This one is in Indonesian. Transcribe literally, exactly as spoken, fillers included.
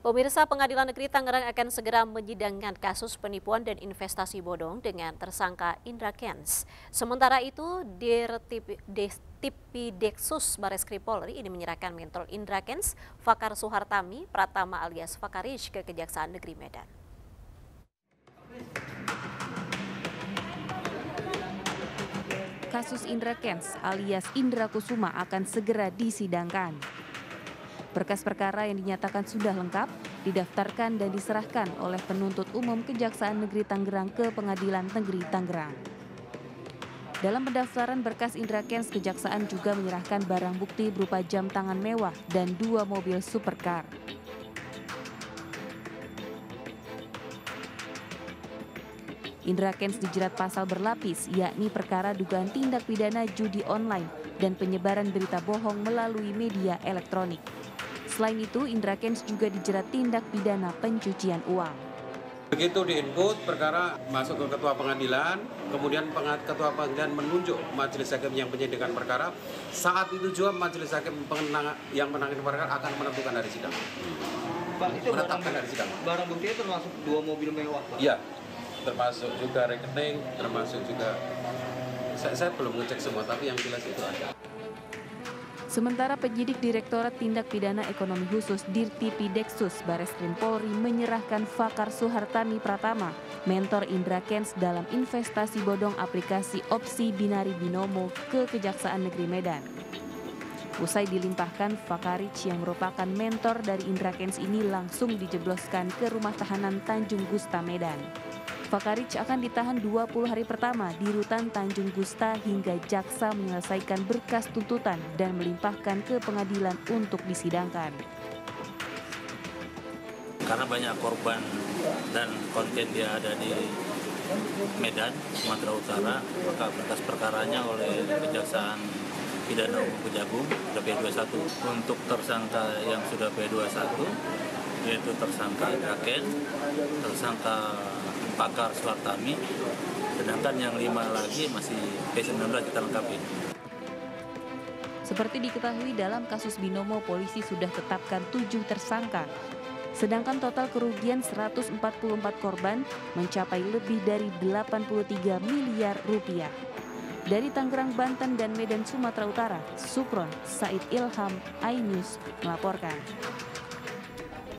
Pemirsa, Pengadilan Negeri Tangerang akan segera menyidangkan kasus penipuan dan investasi bodong dengan tersangka Indra Kents. Sementara itu, Dirtipideksus Bareskrim Polri ini menyerahkan mentor Indra Kents, Fakar Suhartami Pratama alias Fakarish ke Kejaksaan Negeri Medan. Kasus Indra Kents alias Indra Kusuma akan segera disidangkan. Berkas perkara yang dinyatakan sudah lengkap didaftarkan dan diserahkan oleh penuntut umum Kejaksaan Negeri Tangerang ke Pengadilan Negeri Tangerang. Dalam pendaftaran berkas Indra Kents, Kejaksaan juga menyerahkan barang bukti berupa jam tangan mewah dan dua mobil supercar. Indra Kents dijerat pasal berlapis, yakni perkara dugaan tindak pidana judi online dan penyebaran berita bohong melalui media elektronik. Selain itu, Indra Kents juga dijerat tindak pidana pencucian uang. Begitu diinput, perkara masuk ke ketua pengadilan, kemudian ketua pengadilan menunjuk majelis hakim yang penyidikan perkara. Saat itu juga majelis hakim yang menangani perkara akan menentukan hari sidang. Pak, itu barang, hari sidang. Barang buktinya termasuk dua mobil mewah, Pak? Iya, termasuk juga rekening, termasuk juga, saya, saya belum ngecek semua, tapi yang jelas itu ada. Sementara penyidik Direktorat Tindak Pidana Ekonomi Khusus Dirtipideksus Bareskrim Polri menyerahkan Fakar Suhartami Pratama, mentor Indra Kents dalam investasi bodong aplikasi opsi binari binomo ke Kejaksaan Negeri Medan. Usai dilimpahkan, Fakarish yang merupakan mentor dari Indra Kents ini langsung dijebloskan ke rumah tahanan Tanjung Gusta Medan. Fakarish akan ditahan dua puluh hari pertama di Rutan Tanjung Gusta hingga jaksa menyelesaikan berkas tuntutan dan melimpahkan ke pengadilan untuk disidangkan. Karena banyak korban dan konten dia ada di Medan, Sumatera Utara, maka berkas perkaranya oleh Kejaksaan Pidana Umum Kejagung sudah P dua puluh satu. Untuk tersangka yang sudah P dua puluh satu, yaitu tersangka Indra Kents, tersangka Fakar Suhartami, sedangkan yang lima lagi masih P sembilan belas kita lengkapi. Seperti diketahui dalam kasus binomo, polisi sudah tetapkan tujuh tersangka, sedangkan total kerugian seratus empat puluh empat korban mencapai lebih dari delapan puluh tiga miliar rupiah. Dari Tangerang, Banten, dan Medan, Sumatera Utara, Sukron Said Ilham, iNews melaporkan.